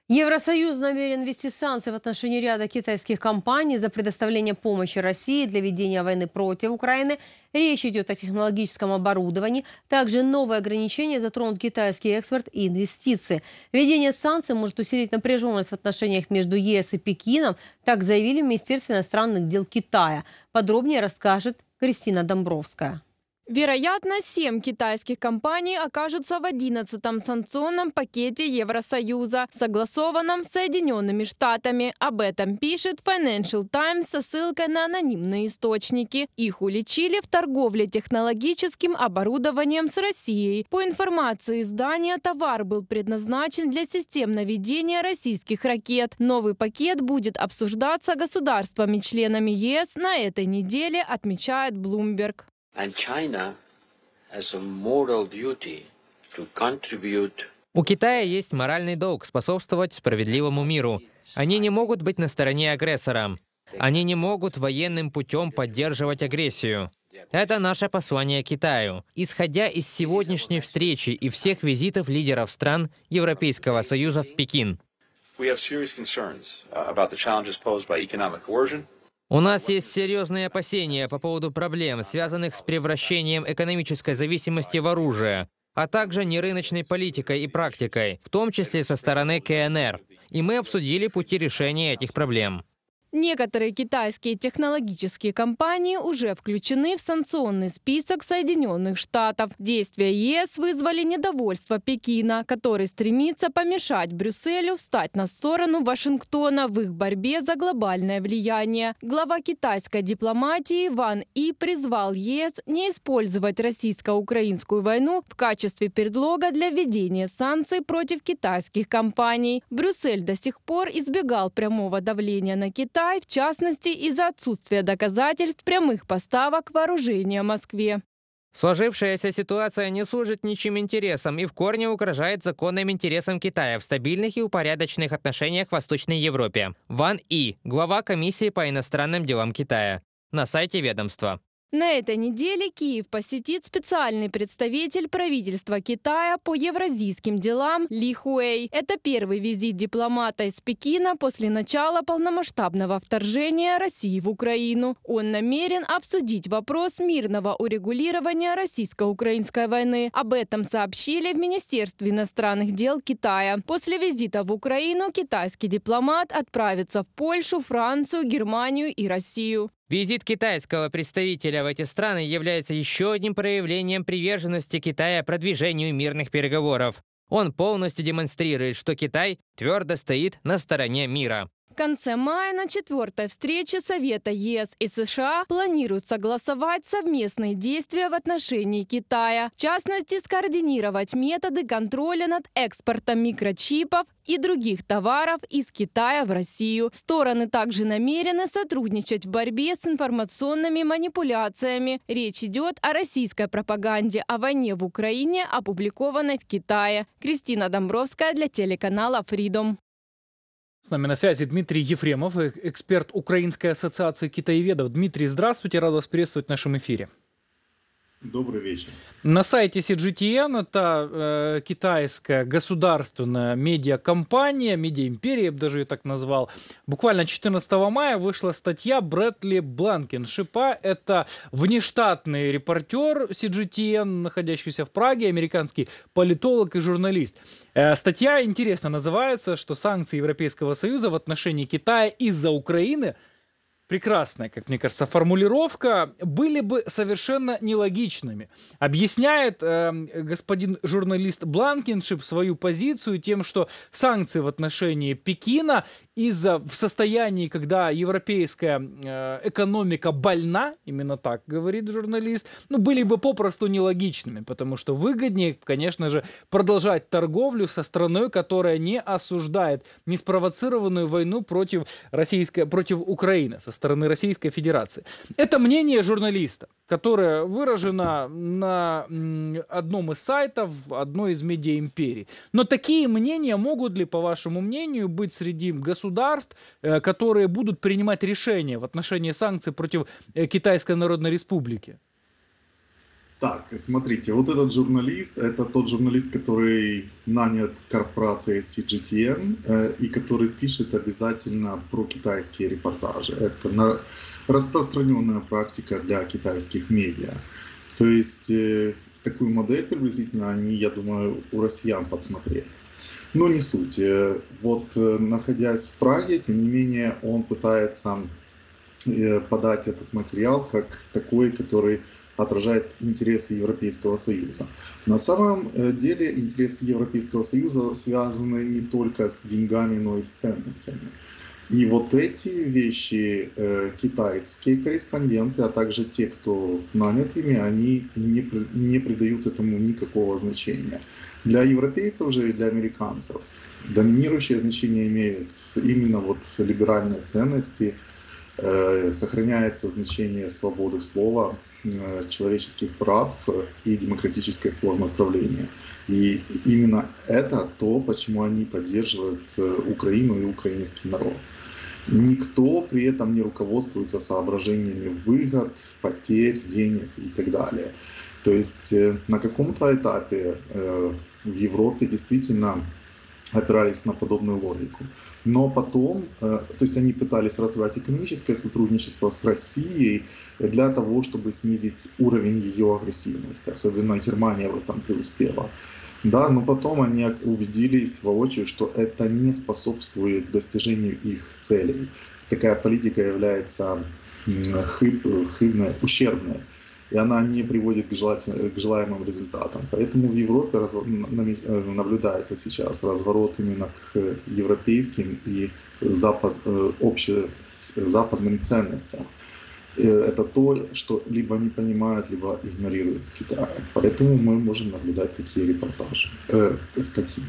Евросоюз намерен ввести санкции в отношении ряда китайских компаний за предоставление помощи России для ведения войны против Украины. Речь идет о технологическом оборудовании. Также новые ограничения затронут китайский экспорт и инвестиции. Введение санкций может усилить напряженность в отношениях между ЕС и Пекином, так заявили в Министерстве иностранных дел Китая. Подробнее расскажет Кристина Домбровская. Вероятно, 7 китайских компаний окажутся в 11-м санкционном пакете Евросоюза, согласованном с Соединенными Штатами. Об этом пишет Financial Times со ссылкой на анонимные источники. Их уличили в торговле технологическим оборудованием с Россией. По информации издания, товар был предназначен для систем наведения российских ракет. Новый пакет будет обсуждаться государствами-членами ЕС на этой неделе, отмечает Bloomberg. У Китая есть моральный долг способствовать справедливому миру. Они не могут быть на стороне агрессора. Они не могут военным путем поддерживать агрессию. Это наше послание Китаю. Исходя из сегодняшней встречи и всех визитов лидеров стран Европейского Союза в Пекин. У нас есть серьезные опасения по поводу проблем, связанных с превращением экономической зависимости в оружие, а также нерыночной политикой и практикой, в том числе со стороны КНР. И мы обсудили пути решения этих проблем. Некоторые китайские технологические компании уже включены в санкционный список Соединенных Штатов. Действия ЕС вызвали недовольство Пекина, который стремится помешать Брюсселю встать на сторону Вашингтона в их борьбе за глобальное влияние. Глава китайской дипломатии Ван И призвал ЕС не использовать российско-украинскую войну в качестве предлога для введения санкций против китайских компаний. Брюссель до сих пор избегал прямого давления на Китай, в частности, из-за отсутствия доказательств прямых поставок вооружения Москве. Сложившаяся ситуация не служит ничьим интересам и в корне угрожает законным интересам Китая в стабильных и упорядоченных отношениях в Восточной Европе. Ван И, глава Комиссии по иностранным делам Китая. На сайте ведомства. На этой неделе Киев посетит специальный представитель правительства Китая по евразийским делам Ли Хуэй. Это первый визит дипломата из Пекина после начала полномасштабного вторжения России в Украину. Он намерен обсудить вопрос мирного урегулирования российско-украинской войны. Об этом сообщили в Министерстве иностранных дел Китая. После визита в Украину китайский дипломат отправится в Польшу, Францию, Германию и Россию. Визит китайского представителя в эти страны является еще одним проявлением приверженности Китая продвижению мирных переговоров. Он полностью демонстрирует, что Китай твердо стоит на стороне мира. В конце мая на 4-й встрече Совета ЕС и США планируют согласовать совместные действия в отношении Китая. В частности, скоординировать методы контроля над экспортом микрочипов и других товаров из Китая в Россию. Стороны также намерены сотрудничать в борьбе с информационными манипуляциями. Речь идет о российской пропаганде о войне в Украине, опубликованной в Китае. Кристина Домбровская для телеканала Freedom. С нами на связи Дмитрий Ефремов, эксперт Украинской ассоциации китаеведов. Дмитрий, здравствуйте, рад вас приветствовать в нашем эфире. Добрый вечер. На сайте CGTN, это китайская государственная медиакомпания, медиаимперия, я бы даже ее так назвал. Буквально 14 мая вышла статья Брэдли Бланкеншипа. Это внештатный репортер CGTN, находящийся в Праге, американский политолог и журналист. Статья интересно называется, что санкции Европейского Союза в отношении Китая из-за Украины, прекрасная, как мне кажется, формулировка, были бы совершенно нелогичными. Объясняет господин журналист Бланкеншип свою позицию тем, что санкции в отношении Пекина в состоянии, когда европейская экономика больна, именно так говорит журналист, были бы попросту нелогичными, потому что выгоднее, конечно же, продолжать торговлю со страной, которая не осуждает неспровоцированную войну против Украины со стороны Российской Федерации. Это мнение журналиста, которое выражено на одном из сайтов одной из медиаимперий. Но такие мнения могут ли, по вашему мнению, быть среди государств, которые будут принимать решения в отношении санкций против Китайской Народной Республики? Так, смотрите, вот этот журналист, это тот журналист, который нанят корпорацией CGTN и который пишет обязательно про китайские репортажи. Это распространенная практика для китайских медиа. То есть такую модель приблизительно они, я думаю, у россиян подсмотрели. Но не суть. Вот находясь в Праге, тем не менее, он пытается подать этот материал как такой, который отражает интересы Европейского Союза. На самом деле интересы Европейского Союза связаны не только с деньгами, но и с ценностями. И вот эти вещи китайские корреспонденты, а также те, кто нанят ими, они не придают этому никакого значения. Для европейцев же и для американцев доминирующее значение имеют именно вот либеральные ценности, сохраняется значение свободы слова, человеческих прав и демократической формы правления. И именно это то, почему они поддерживают Украину и украинский народ. Никто при этом не руководствуется соображениями выгод, потерь, денег и так далее. То есть на каком-то этапе в Европе действительно опирались на подобную логику. Но потом, то есть они пытались развивать экономическое сотрудничество с Россией для того, чтобы снизить уровень ее агрессивности. Особенно Германия в этом преуспела. Да, но потом они убедились воочию, что это не способствует достижению их целей. Такая политика является хибной, ущербной, и она не приводит к желаемым результатам. Поэтому в Европе наблюдается сейчас разворот именно к европейским и западным ценностям. Это то, что либо не понимают, либо игнорируют в Китае. Поэтому мы можем наблюдать такие репортажи, статьи.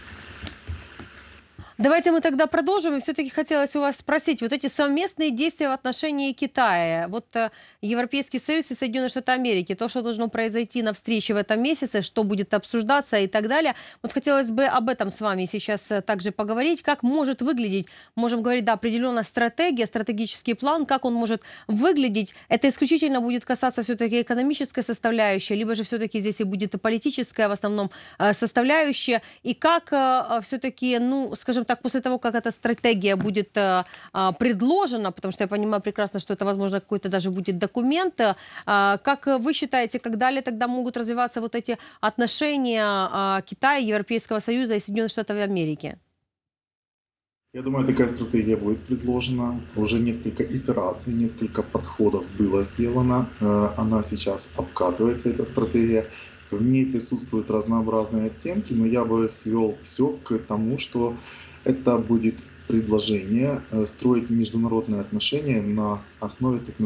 Давайте мы тогда продолжим. И все-таки хотелось у вас спросить, вот эти совместные действия в отношении Китая, вот Европейский Союз и Соединенные Штаты Америки, то, что должно произойти на встрече в этом месяце, что будет обсуждаться и так далее. Вот хотелось бы об этом с вами сейчас также поговорить. Как может выглядеть, можем говорить, да, определенная стратегия, стратегический план, как он может выглядеть. Это исключительно будет касаться все-таки экономической составляющей, либо же все-таки здесь и будет и политическая в основном составляющая. И как все-таки, ну, скажем так, после того, как эта стратегия будет предложена, потому что я понимаю прекрасно, что это, возможно, какой-то даже будет документ, как вы считаете, как далее тогда могут развиваться вот эти отношения Китая, Европейского Союза и Соединенных Штатов Америки? Я думаю, такая стратегия будет предложена. Уже несколько итераций, несколько подходов было сделано. Она сейчас обкатывается, эта стратегия. В ней присутствуют разнообразные оттенки, но я бы свел все к тому, что это будет предложение строить международные отношения на основе так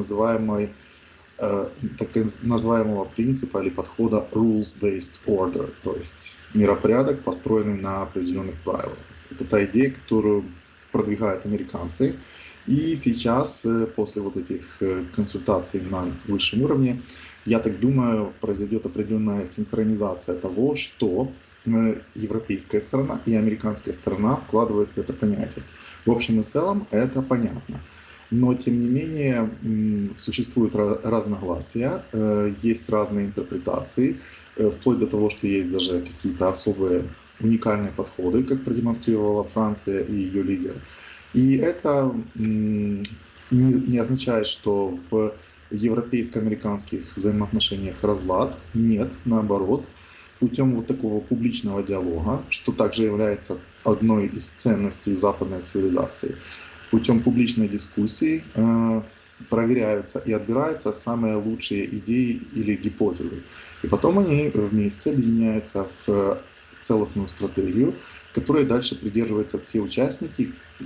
называемого принципа или подхода rules-based order, то есть миропорядок, построенный на определенных правилах. Это та идея, которую продвигают американцы. И сейчас, после вот этих консультаций на высшем уровне, я так думаю, произойдет определенная синхронизация того, что европейская сторона и американская сторона вкладывают в это понятие. В общем и целом это понятно. Но, тем не менее, существуют разногласия, есть разные интерпретации, вплоть до того, что есть даже какие-то особые уникальные подходы, как продемонстрировала Франция и ее лидер. И это не означает, что в европейско-американских взаимоотношениях разлад. Нет, наоборот. Путем вот такого публичного диалога, что также является одной из ценностей западной цивилизации, путем публичной дискуссии проверяются и отбираются самые лучшие идеи или гипотезы. И потом они вместе объединяются в целостную стратегию, которой дальше придерживаются все участники,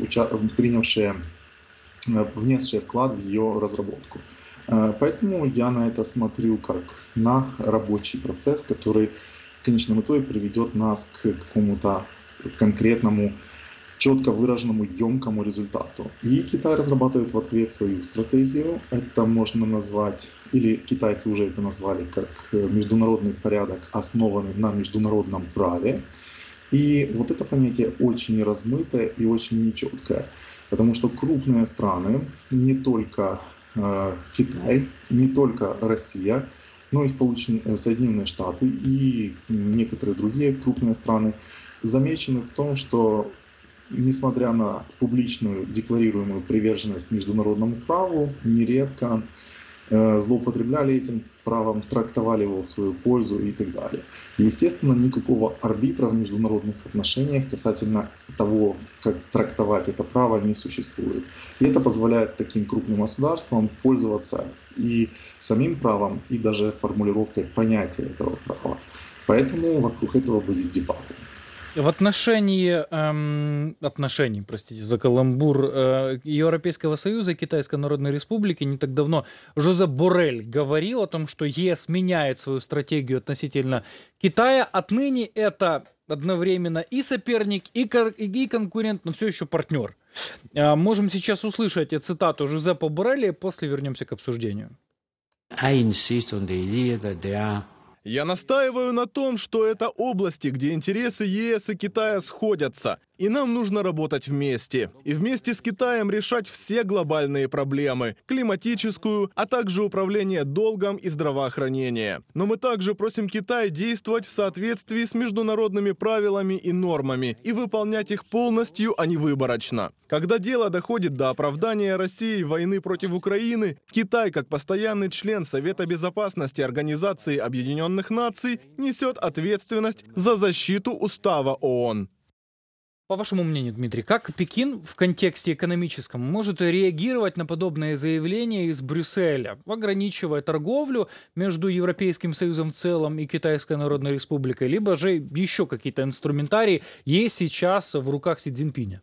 внесшие вклад в ее разработку. Поэтому я на это смотрю как на рабочий процесс, который в конечном итоге приведет нас к какому-то конкретному, четко выраженному, емкому результату. И Китай разрабатывает в ответ свою стратегию. Это можно назвать, или китайцы уже это назвали, как международный порядок, основанный на международном праве. И вот это понятие очень размытое и очень нечеткое, потому что крупные страны, не только Китай, не только Россия, но и Соединенные Штаты и некоторые другие крупные страны замечены в том, что несмотря на публичную декларируемую приверженность международному праву, нередко злоупотребляли этим правом, трактовали его в свою пользу и так далее. Естественно, никакого арбитра в международных отношениях касательно того, как трактовать это право, не существует. И это позволяет таким крупным государствам пользоваться и самим правом, и даже формулировкой понятия этого права. Поэтому вокруг этого будет дебаты. В отношении, простите за каламбур, Европейского Союза и Китайской Народной Республики не так давно Жозеп Боррель говорил о том, что ЕС меняет свою стратегию относительно Китая. Отныне это одновременно и соперник, и конкурент, но все еще партнер. Можем сейчас услышать цитату Жозепа Борреля, после вернемся к обсуждению. Я настаиваю на том, что это области, где интересы ЕС и Китая сходятся, и нам нужно работать вместе. И вместе с Китаем решать все глобальные проблемы – климатическую, а также управление долгом и здравоохранение. Но мы также просим Китай действовать в соответствии с международными правилами и нормами и выполнять их полностью, а не выборочно. Когда дело доходит до оправдания России войны против Украины, Китай, как постоянный член Совета Безопасности Организации Объединенных Наций, несет ответственность за защиту Устава ООН. По вашему мнению, Дмитрий, как Пекин в контексте экономическом может реагировать на подобные заявления из Брюсселя, ограничивая торговлю между Европейским Союзом в целом и Китайской Народной Республикой, либо же еще какие-то инструментарии есть сейчас в руках Си Цзиньпиня?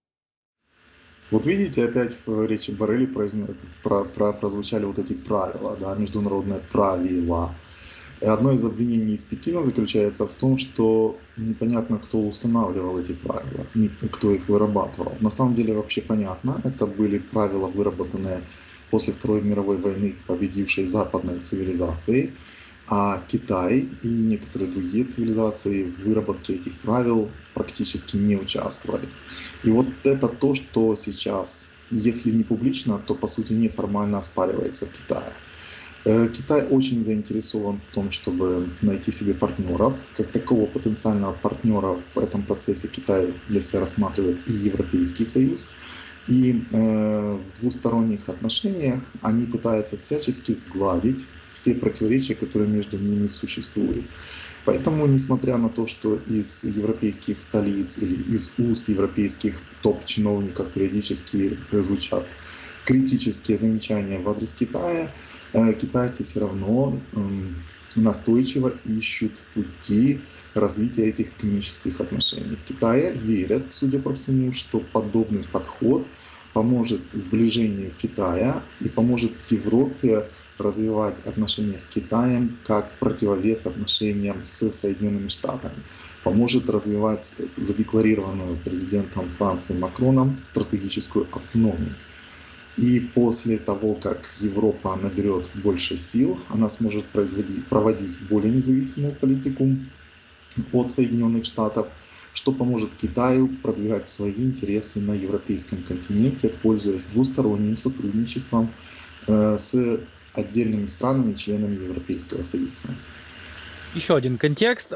Вот видите, опять в речи Борреля прозвучали вот эти правила, да, международные правила. И одно из обвинений из Пекина заключается в том, что непонятно, кто устанавливал эти правила, кто их вырабатывал. На самом деле вообще понятно, это были правила, выработанные после Второй мировой войны победившей западной цивилизации, а Китай и некоторые другие цивилизации в выработке этих правил практически не участвовали. И вот это то, что сейчас, если не публично, то по сути неформально оспаривается в Китае. Китай очень заинтересован в том, чтобы найти себе партнеров. Как такого потенциального партнера в этом процессе Китай для себя рассматривает и Европейский Союз. И в двусторонних отношениях они пытаются всячески сгладить все противоречия, которые между ними существуют. Поэтому, несмотря на то, что из европейских столиц или из уст европейских топ-чиновников периодически звучат критические замечания в адрес Китая, китайцы все равно настойчиво ищут пути развития этих экономических отношений. В Китае верят, судя по всему, что подобный подход поможет сближению Китая и поможет Европе развивать отношения с Китаем как противовес отношениям с Соединенными Штатами. Поможет развивать задекларированную президентом Франции Макроном стратегическую автономию. И после того, как Европа наберет больше сил, она сможет проводить более независимую политику от Соединенных Штатов, что поможет Китаю продвигать свои интересы на европейском континенте, пользуясь двусторонним сотрудничеством с отдельными странами, членами Европейского Союза. Еще один контекст.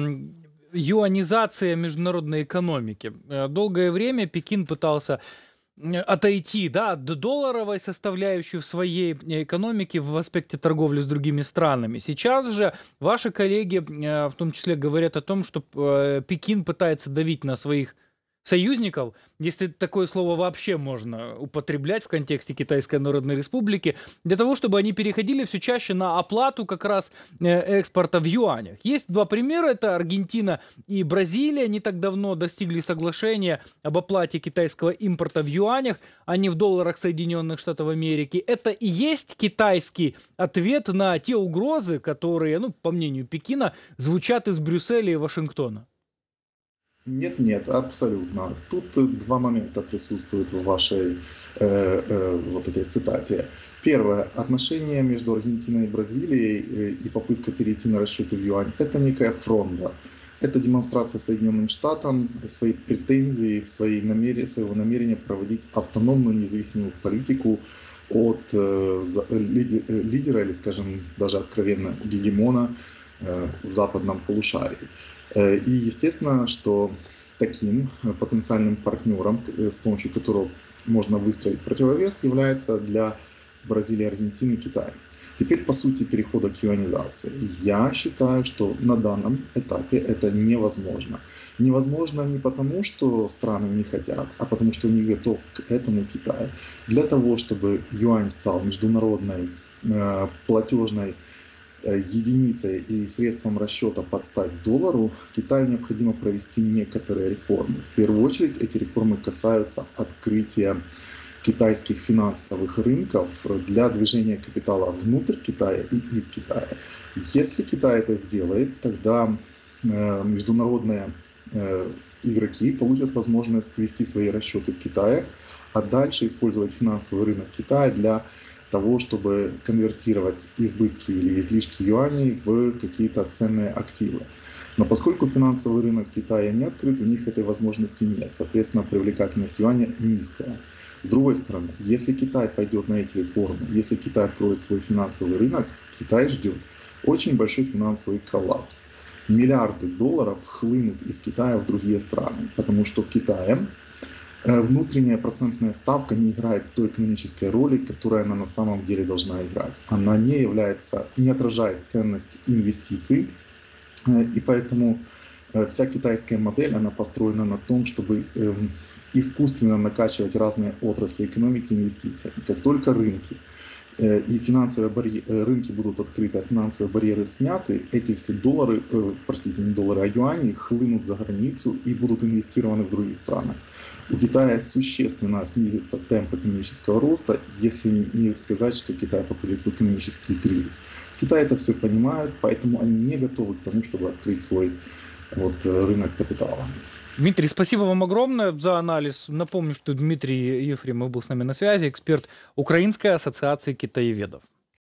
Юанизация международной экономики. Долгое время Пекин пытался отойти, да, от долларовой составляющей в своей экономике в аспекте торговли с другими странами. Сейчас же ваши коллеги в том числе говорят о том, что Пекин пытается давить на своих союзников, если такое слово вообще можно употреблять в контексте Китайской Народной Республики, для того, чтобы они переходили все чаще на оплату как раз экспорта в юанях. Есть два примера, это Аргентина и Бразилия. Не так давно достигли соглашения об оплате китайского импорта в юанях, а не в долларах Соединенных Штатов Америки. Это и есть китайский ответ на те угрозы, которые, по мнению Пекина, звучат из Брюсселя и Вашингтона. Нет, абсолютно. Тут два момента присутствуют в вашей вот этой цитате. Первое. Отношения между Аргентиной и Бразилией и попытка перейти на расчеты в юань – это некая фронта. Это демонстрация Соединенным Штатам своей претензии, своего намерения проводить автономную независимую политику от лидера или, скажем, даже откровенно гегемона в западном полушарии. И естественно, что таким потенциальным партнером, с помощью которого можно выстроить противовес, является для Бразилии, Аргентины, Китай. Теперь по сути перехода к юанизации. Я считаю, что на данном этапе это невозможно. Невозможно не потому, что страны не хотят, а потому что не готов к этому Китай. Для того, чтобы юань стал международной платежной единицей и средством расчета под стать доллару, Китаю необходимо провести некоторые реформы. В первую очередь эти реформы касаются открытия китайских финансовых рынков для движения капитала внутрь Китая и из Китая. Если Китай это сделает, тогда международные игроки получат возможность вести свои расчеты в Китае, а дальше использовать финансовый рынок Китая для того, чтобы конвертировать избытки или излишки юаней в какие-то ценные активы. Но поскольку финансовый рынок Китая не открыт, у них этой возможности нет. Соответственно, привлекательность юаня низкая. С другой стороны, если Китай пойдет на эти реформы, если Китай откроет свой финансовый рынок, Китай ждет очень большой финансовый коллапс. Миллиарды долларов хлынут из Китая в другие страны, потому что в Китае внутренняя процентная ставка не играет той экономической роли, которую она на самом деле должна играть. Она не отражает ценность инвестиций, и поэтому вся китайская модель, она построена на том, чтобы искусственно накачивать разные отрасли экономики инвестициями. Как только рынки и финансовые рынки будут открыты, а финансовые барьеры сняты, эти все доллары, не доллары, а юани хлынут за границу и будут инвестированы в другие страны. У Китая существенно снизится темп экономического роста, если не сказать, что Китай попадет в экономический кризис. Китай это все понимает, поэтому они не готовы к тому, чтобы открыть свой рынок капитала. Дмитрий, спасибо вам огромное за анализ. Напомню, что Дмитрий Ефремов был с нами на связи, эксперт Украинской ассоциации китаеведов.